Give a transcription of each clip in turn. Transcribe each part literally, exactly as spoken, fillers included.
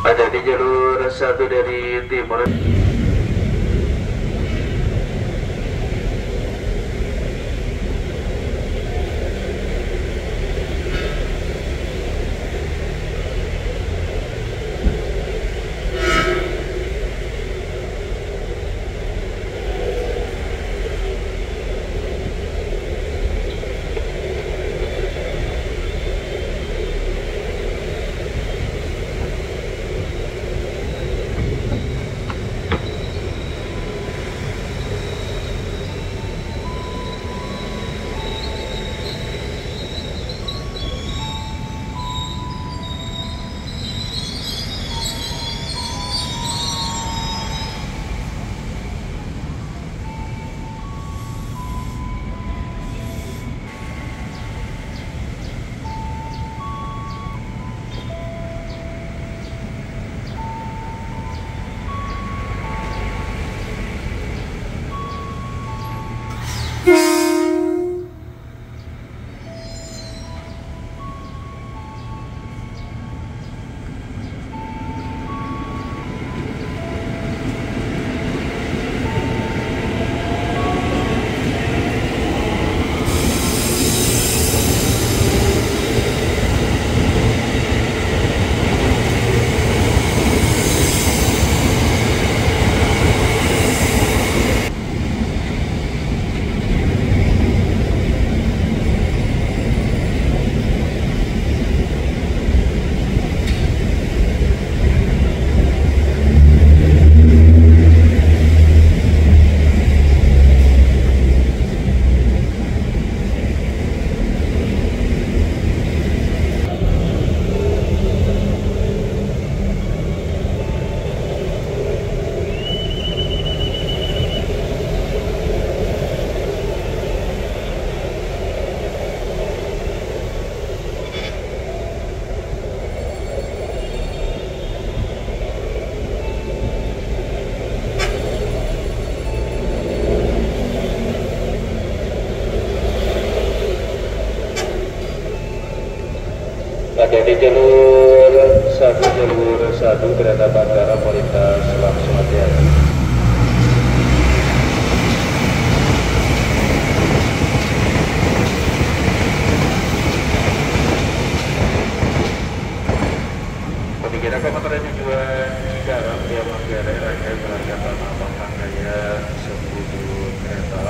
Ada di jalur satu dari timur. Ada di jalur satu jalur satu kereta bandara melintas langsung hati-hati. Pemikiran komuter tujuan Cikarang via Manggarai rangkaian berangkatan Abang Rangkaya sepuluh kereta.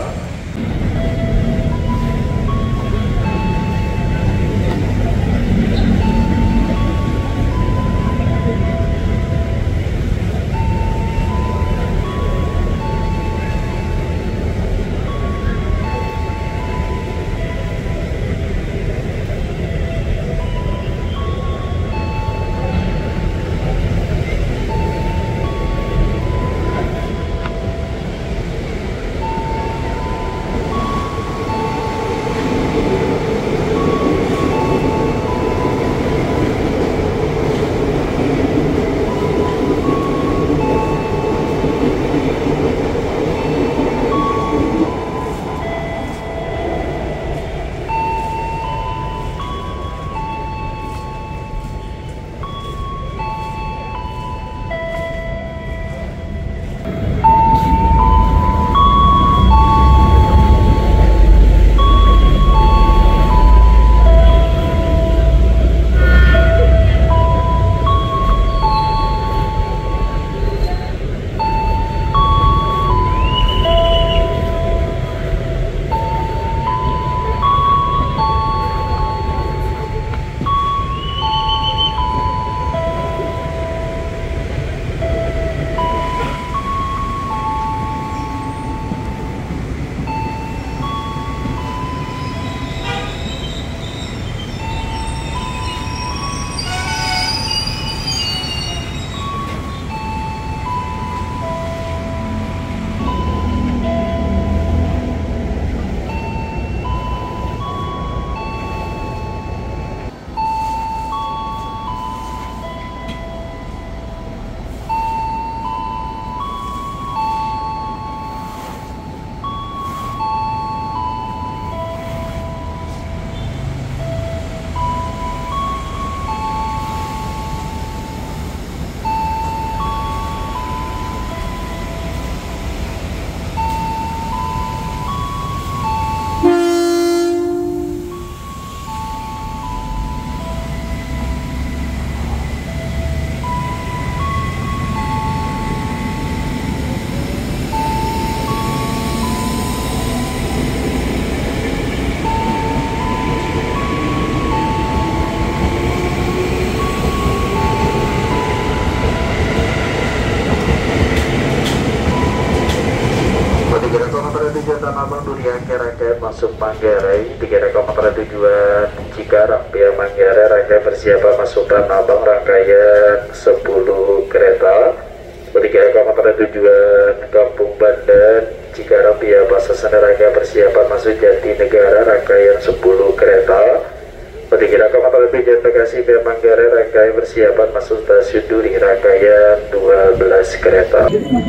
masuk Manggarai. Tiga komuter tujuan Cikarang via Manggarai, rangkaian persiapan masuk Tanah Abang, rangkaian sepuluh kereta. Tiga komuter tujuan Kampung Bandan Cikarang via Pasar Senen, rangkaian persiapan masuk Jatinegara, rangkaian sepuluh kereta. Tiga komuter tujuan Bekasi via Manggarai, rangkaian persiapan masuk Stasiun Duri, rangkaian dua belas kereta.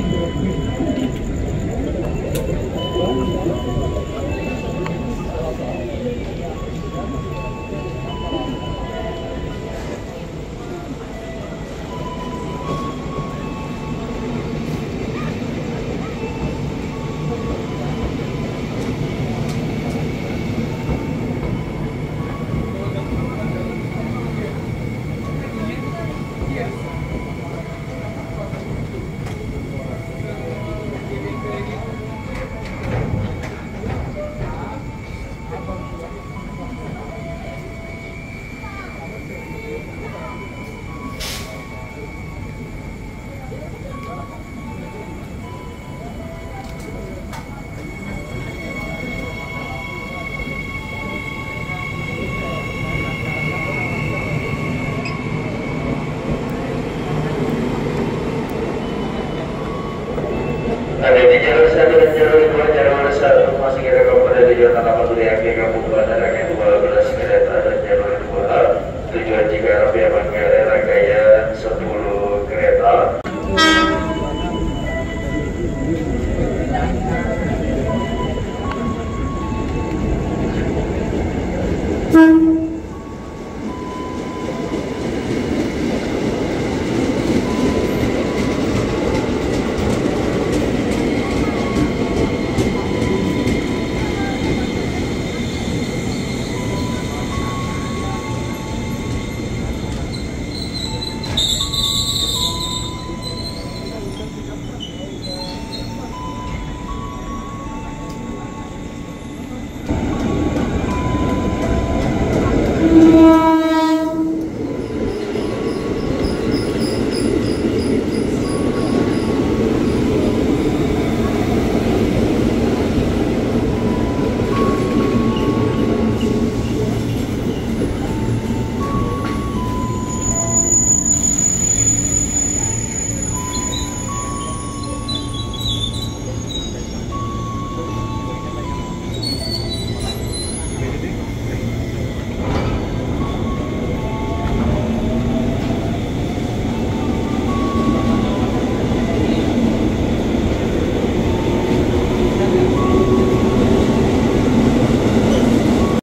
Ada di jalur satu dan jalur dua, jalur satu masih kita komponen tujuan Tanah Abang Kampung Bandan, rangkaian dua belas kereta, dan jalur dua tujuan Cikarang via Manggarai.